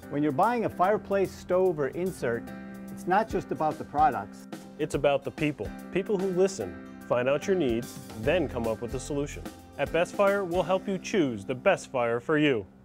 When you're buying a fireplace, stove, or insert, it's not just about the products. It's about the people. People who listen, find out your needs, then come up with a solution. At Best Fire, we'll help you choose the best fire for you.